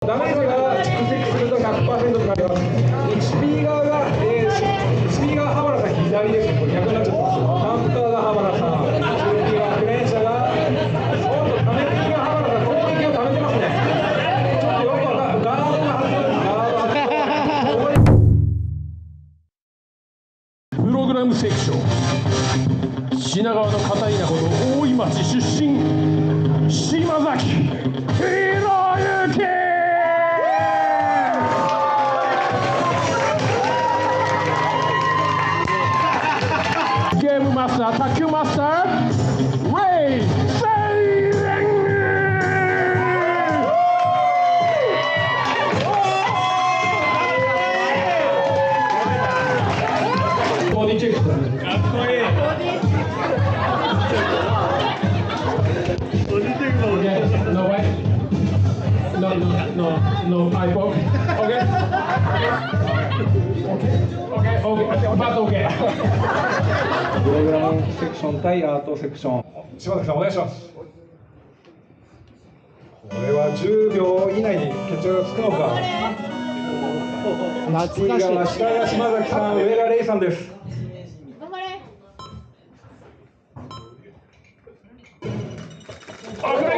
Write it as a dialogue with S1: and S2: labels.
S1: ダメージが蓄積すると 100% となります。1P 側が、1P 側浜田さん左ですね。これ逆になっちゃってます。カウンターが浜田さん、2P 側クレーン車が、おっと、ため息が浜田さん、攻撃をためてますね。ちょっとよくわかる。ガードが外れる。
S2: プログラムセクション、品川の片田舎の大井町出身、島崎宏之。ゲームマスター、卓球マスター、レイ・セイレン。
S1: ボディチェック。かっこいい。ボディチェック。
S2: No way. No iPhone. Okay. Okay. But okay.
S1: プログラムセクション対アートセクション。島崎さんお願いします。これは10秒以内に決着がつくのか。
S3: 懐かしい。
S1: 下が島崎さん、上がレイさんです。
S4: 頑張れ。
S1: あ、これ